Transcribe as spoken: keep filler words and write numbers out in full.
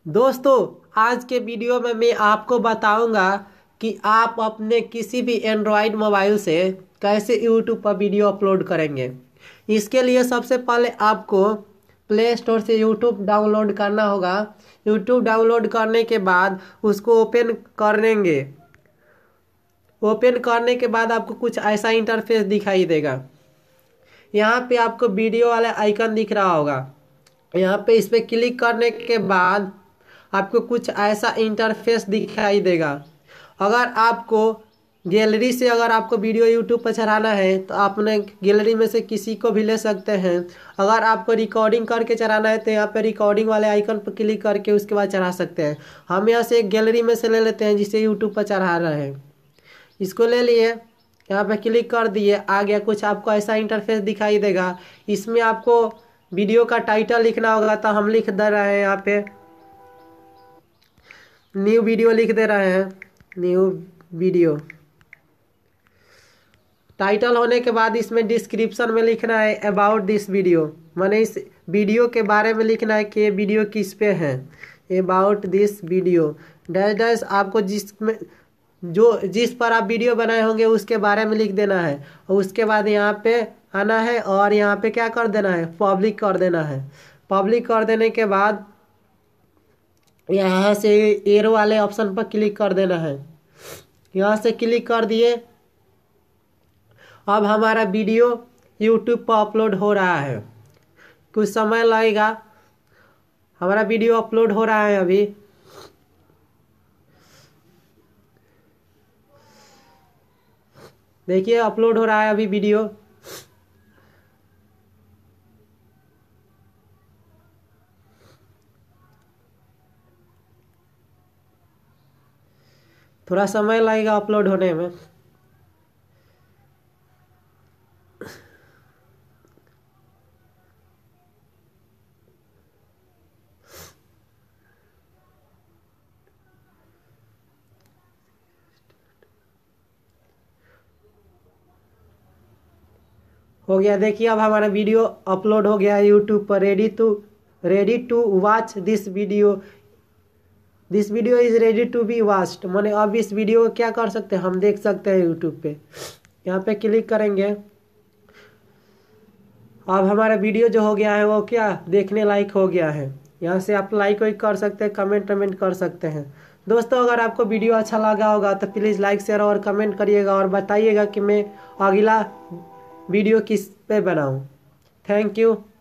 दोस्तों, आज के वीडियो में मैं आपको बताऊंगा कि आप अपने किसी भी एंड्रॉयड मोबाइल से कैसे यूट्यूब पर वीडियो अपलोड करेंगे। इसके लिए सबसे पहले आपको प्ले स्टोर से यूट्यूब डाउनलोड करना होगा। यूट्यूब डाउनलोड करने के बाद उसको ओपन कर लेंगे। ओपन करने के बाद आपको कुछ ऐसा इंटरफेस दिखाई देगा। यहाँ पे आपको वीडियो वाला आइकन दिख रहा होगा। यहाँ पे इस पर क्लिक करने के बाद आपको कुछ ऐसा इंटरफेस दिखाई देगा। अगर आपको गैलरी से अगर आपको वीडियो यूट्यूब पर चढ़ाना है तो आपने गैलरी में से किसी को भी ले सकते हैं। अगर आपको रिकॉर्डिंग करके चढ़ाना है तो यहाँ पे रिकॉर्डिंग वाले आइकन पर क्लिक करके उसके बाद चढ़ा सकते हैं। हम यहाँ से एक गैलरी में से ले लेते हैं जिसे यूट्यूब पर चढ़ा रहे हैं। इसको ले लिए, यहाँ पे क्लिक कर दिए। आ गया, कुछ आपको ऐसा इंटरफेस दिखाई देगा। इसमें आपको वीडियो का टाइटल लिखना होगा, तो हम लिख दे रहे हैं यहाँ पे न्यू वीडियो लिख दे रहे हैं। न्यू वीडियो टाइटल होने के बाद इसमें डिस्क्रिप्शन में लिखना है अबाउट दिस वीडियो, माने इस वीडियो के बारे में लिखना है कि ये वीडियो किस पे है। About this video dash dash आपको जिसमें जो जिस पर आप वीडियो बनाए होंगे उसके बारे में लिख देना है। और उसके बाद यहाँ पे आना है और यहाँ पे क्या कर देना है, पब्लिक कर देना है। पब्लिक कर देने के बाद यहाँ से एरो वाले ऑप्शन पर क्लिक कर देना है। यहाँ से क्लिक कर दिए। अब हमारा वीडियो यूट्यूब पर अपलोड हो रहा है। कुछ समय लगेगा, हमारा वीडियो अपलोड हो रहा है अभी। देखिए अपलोड हो रहा है अभी वीडियो। थोड़ा समय लगेगा अपलोड होने में। हो गया, देखिए अब हमारा वीडियो अपलोड हो गया है यूट्यूब पर। Ready to ready to watch this video this video is ready to be watched, माने अब इस वीडियो को क्या कर सकते हैं, हम देख सकते हैं यूट्यूब पे। यहाँ पे क्लिक करेंगे। अब हमारा वीडियो जो हो गया है वो क्या देखने लायक हो गया है। यहाँ से आप लाइक वाइक कर सकते हैं, कमेंट कमेंट कर सकते हैं। दोस्तों, अगर आपको वीडियो अच्छा लगा होगा तो प्लीज़ लाइक शेयर और कमेंट करिएगा और बताइएगा कि मैं अगला वीडियो किस पे बनाऊँ। Thank you.